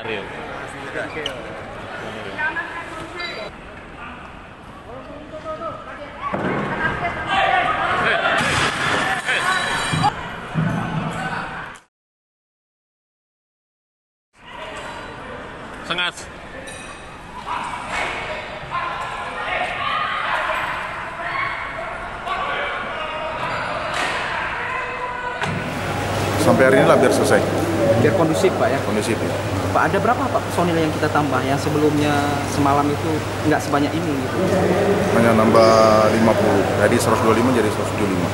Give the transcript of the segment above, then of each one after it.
Sangat. Sampai hari ini lah biar selesai. Biar kondusif Pak ya? Kondusif ya. Pak, ada berapa Pak personil yang kita tambah yang sebelumnya semalam itu nggak sebanyak ini gitu? Hanya nambah 50, jadi 125 jadi 175.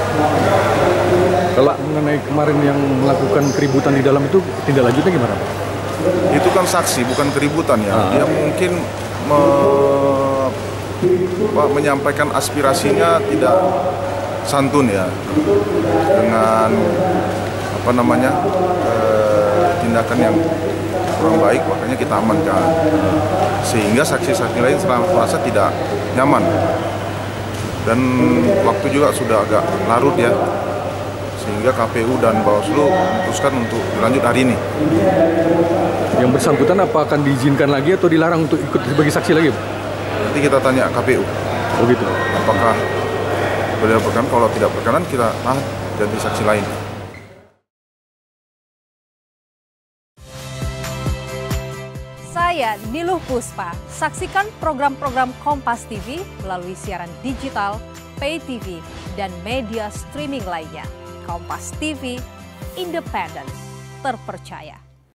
Kalau mengenai kemarin yang melakukan keributan di dalam itu tindak lanjutnya gimana Pak? Itu kan saksi, bukan keributan ya. Dia mungkin menyampaikan aspirasinya tidak santun ya, dengan tindakan yang kurang baik, makanya kita amankan. Sehingga saksi-saksi lain merasa tidak nyaman. Dan waktu juga sudah agak larut ya, sehingga KPU dan Bawaslu memutuskan untuk dilanjut hari ini. Yang bersangkutan apa akan diizinkan lagi atau dilarang untuk ikut sebagai saksi lagi? Nanti kita tanya KPU. Oh gitu. Apakah beliau berkenan? Kalau tidak berkenan kita jadi saksi lain. Saya Niluh Puspa. Saksikan program-program Kompas TV melalui siaran digital, pay TV, dan media streaming lainnya. Kompas TV, independen, terpercaya.